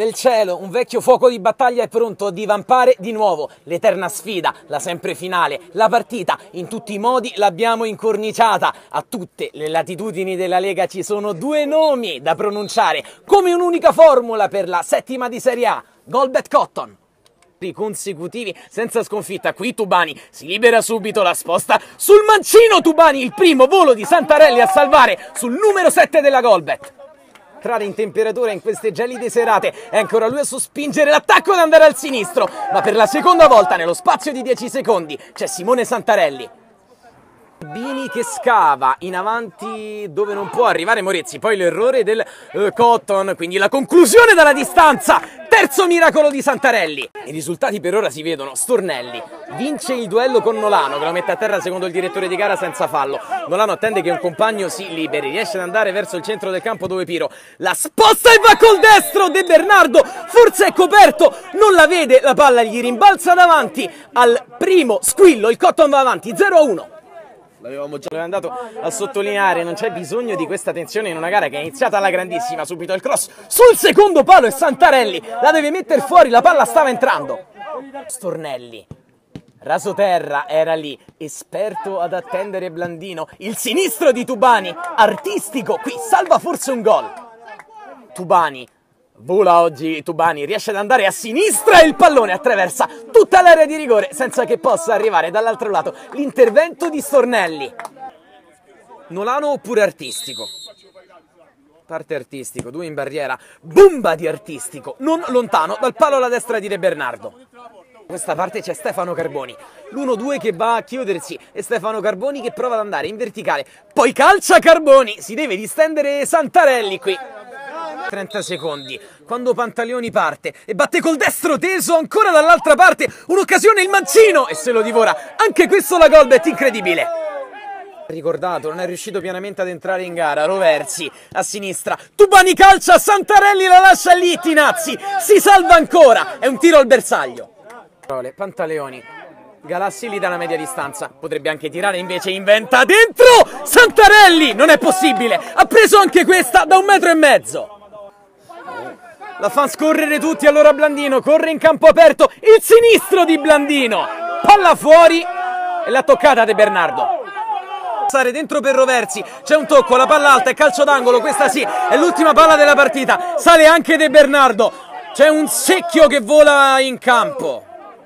del cielo, un vecchio fuoco di battaglia è pronto a divampare di nuovo. L'eterna sfida, la sempre finale, la partita, in tutti i modi l'abbiamo incorniciata. A tutte le latitudini della Lega ci sono due nomi da pronunciare, come un'unica formula per la settima di Serie A, Golbet Cotton. Consecutivi senza sconfitta. Qui Tubani si libera subito, la sposta sul mancino. Tubani, il primo volo di Santarelli a salvare sul numero 7 della Golbet. Entrare in temperatura in queste gelide serate, è ancora lui a sospingere l'attacco ad andare al sinistro, ma per la seconda volta nello spazio di 10 secondi c'è Simone Santarelli. Bini che scava in avanti dove non può arrivare Morezzi, poi l'errore del Cotton, quindi la conclusione dalla distanza, terzo miracolo di Santarelli. I risultati per ora si vedono: Stornelli vince il duello con Nolano che lo mette a terra secondo il direttore di gara senza fallo. Nolano attende che un compagno si liberi, riesce ad andare verso il centro del campo dove Piro la sposta e va col destro. De Bernardo forse è coperto, non la vede, la palla gli rimbalza davanti al primo squillo, il Cotton va avanti 0-1. L'avevamo già andato a sottolineare, non c'è bisogno di questa tensione in una gara che è iniziata alla grandissima. Subito il cross sul secondo palo e Santarelli la deve mettere fuori, la palla stava entrando. Stornelli, rasoterra, era lì, esperto ad attendere Blandino. Il sinistro di Tubani, artistico, qui salva forse un gol. Tubani, vola oggi Tubani, riesce ad andare a sinistra e il pallone attraversa tutta l'area di rigore senza che possa arrivare dall'altro lato l'intervento di Stornelli. Nolano oppure artistico? Parte artistico, due in barriera, bomba di artistico, non lontano dal palo alla destra di De Bernardo. Da questa parte c'è Stefano Carboni, l'1-2 che va a chiudersi e Stefano Carboni che prova ad andare in verticale, poi calcia Carboni, si deve distendere Santarelli qui. 30 secondi, quando Pantaleoni parte e batte col destro teso ancora dall'altra parte, un'occasione, il mancino e se lo divora, anche questo la Golbet, incredibile. Ricordato, non è riuscito pienamente ad entrare in gara, Roversi a sinistra, Tubani calcia, Santarelli la lascia lì, Tinazzi si salva ancora, è un tiro al bersaglio. Pantaleoni, Galassi lì dalla media distanza, potrebbe anche tirare, invece inventa dentro, Santarelli, non è possibile, ha preso anche questa da 1,5 metri. La fan scorrere tutti, allora Blandino corre in campo aperto, il sinistro di Blandino, palla fuori e l'ha toccata De Bernardo. Passare dentro per Roversi, c'è un tocco, la palla alta e calcio d'angolo, questa sì, è l'ultima palla della partita, sale anche De Bernardo, c'è un secchio che vola in campo,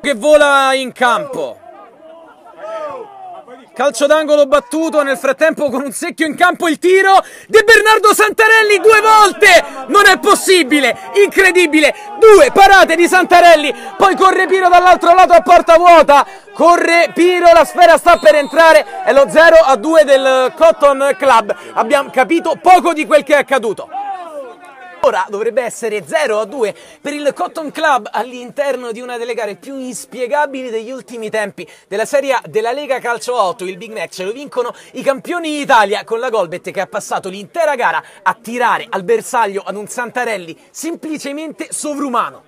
calcio d'angolo battuto, nel frattempo con un secchio in campo il tiro, De Bernardo Santarelli 2 volte, non è possibile, incredibile, 2 parate di Santarelli, poi corre Piro dall'altro lato a porta vuota, corre Piro, la sfera sta per entrare, è lo 0-2 del Cotton Club, abbiamo capito poco di quel che è accaduto. Ora dovrebbe essere 0-2 per il Cotton Club all'interno di una delle gare più inspiegabili degli ultimi tempi della Serie A della Lega Calcio 8. Il Big Match lo vincono i campioni d'Italia con la Golbet che ha passato l'intera gara a tirare al bersaglio ad un Santarelli semplicemente sovrumano.